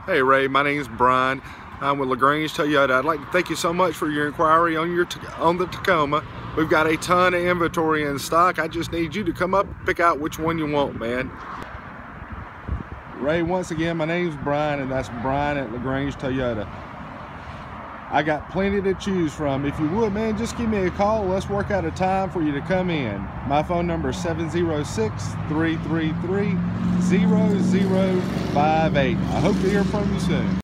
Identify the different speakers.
Speaker 1: Hey Ray, my name is Brian. I'm with LaGrange Toyota. I'd like to thank you so much for your inquiry on the Tacoma. We've got a ton of inventory in stock. I just need you to come up and pick out which one you want, man. Ray, once again, my name is Brian, and that's Brian at LaGrange Toyota. I got plenty to choose from. If you would, man, just give me a call. Let's work out a time for you to come in. My phone number is 706-333-0058. I hope to hear from you soon.